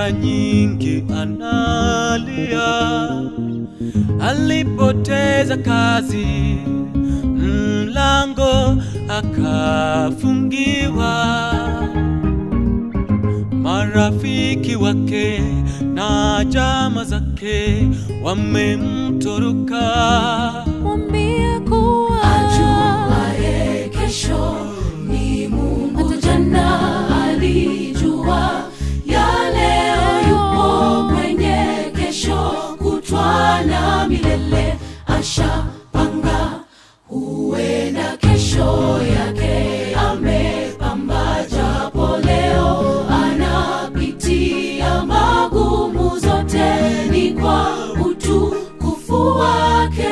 mara nyingi analia, alipoteza kazi, mlango akafungiwa. Marafiki wake na jamaa zake wamemtoroka. Mwambie kuwa ajuaye kesho ni Mungu. Hata jana alijua ya leo, yupo kwenye kesho kutwa na milele. Ashapanga huenda kesho yake amepamba, japo leo anapitia magumu, zote ni kwa utukufu wake.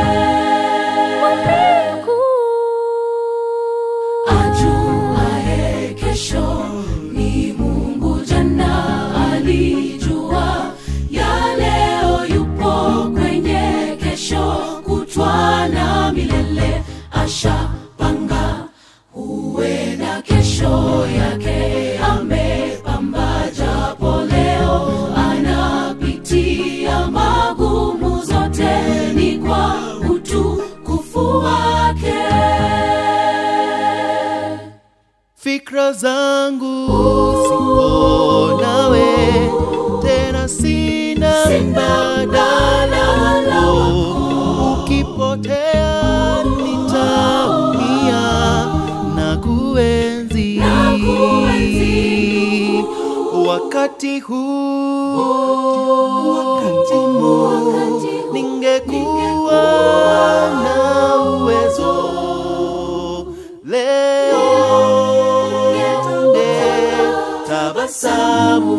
Ajuaye kesho ni Mungu. Jana alijua ya leo, yupo kwenye kesho kutwa na milele. Ashapanga huenda kesho yake amepamba, japo leo anapitia magumu, zote ni kwa utukufu wake. Fikra zangu sipo nawe tena, sina mbadala wako. Ukipotea nitaumia na kuenzi. Wakati huu ningekuwa na uwezo leo, tabasamu.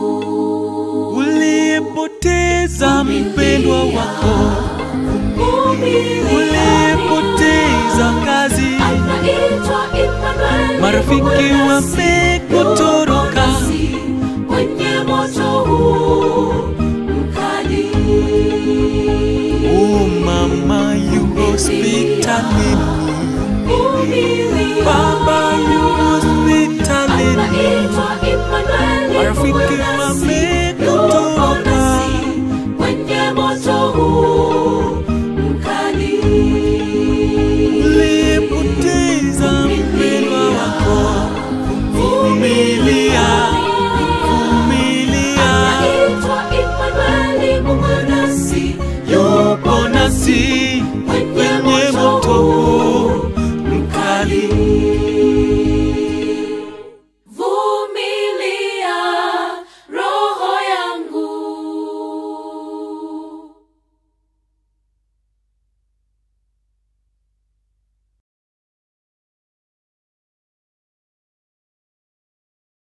Ulipoteza mpendwa wako, ulipoteza kazi, marafiki wamekutoroka. Kwenye moto huu mkali, mama yu hospitalini, baba yu hospitalini, marafiki wamekutoroka. kwenye moto huu mkali, ulipoteza mpendwa wako. Vumilia, vumilia, Mungu nasi, yupo nasi kwenye moto huu.